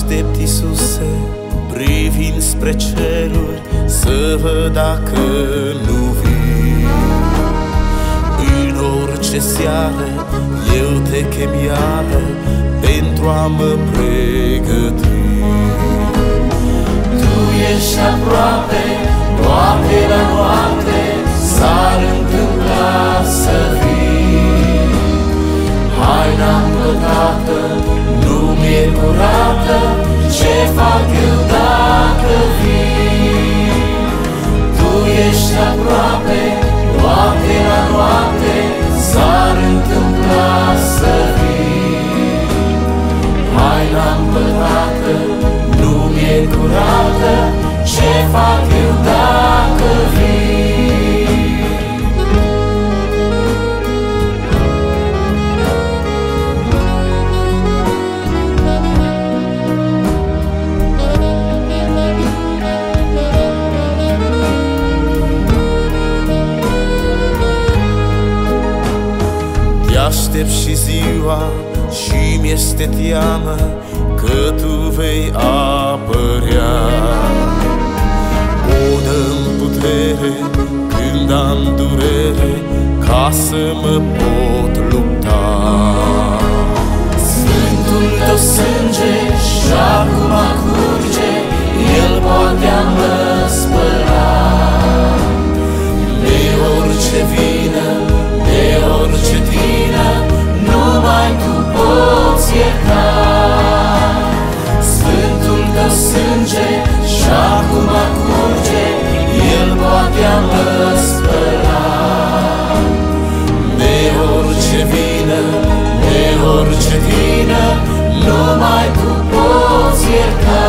Te-aștept, Iisuse, privind spre ceruri, să văd dacă nu vii. În orice seară eu te chem iară pentru a mă pregăti. Tu ești aproape, poate la noapte s-ar întâmpla să vii. Haina împătată nu mi-e curată, ce fac eu dacă vii? Tu ești aproape, poate la noapte s-ar întâmpla să vii. Haina împătată nu mi-e curată, ce fac eu dacă vii? Aștept și ziua și mi-este teamă că tu vei apărea. O dă-mi putere când am durere, ca să mă pot lupta. Sfântul tău sânge și acum curge, el poate a mă spăla de orice vină, de orice tină, numai tu poți ierta. Sfântul tău sânge și acum curge, el poate a mă spăla de orice vină, de orice tină, numai tu poți ierta.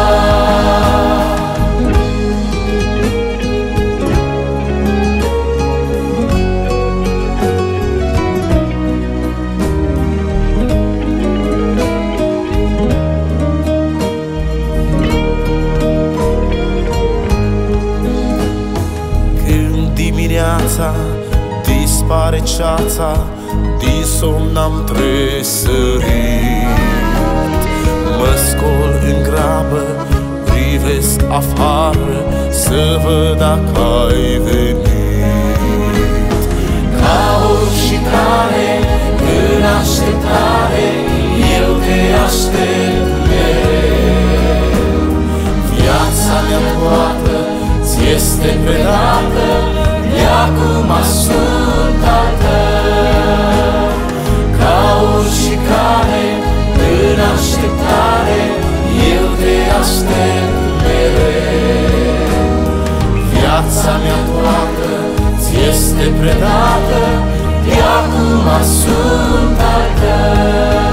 Dimineața dispare ceața, din somn am tresărit. Mă scol în grabă, privesc afară, să văd dacă ai venit. Ca oricare, în așteptare, eu te aștept mereu. Viața mea toată ți-este predată, de acum sunt al tău. Ca oricare, în așteptare, eu te aștept mereu. Viața mea toată ți-este predată, de acum sunt al tău.